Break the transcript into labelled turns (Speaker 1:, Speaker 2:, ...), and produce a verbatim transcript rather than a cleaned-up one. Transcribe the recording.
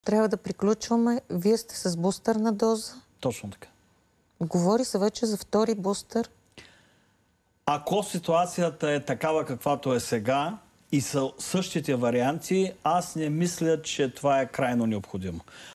Speaker 1: Трябва да приключваме. Вие сте с бустерна доза.
Speaker 2: Точно така.
Speaker 1: Говори се вече за втори бустер.
Speaker 2: Ако ситуацията е такава, каквато е сега и са същите варианти, аз не мисля, че това е крайно необходимо.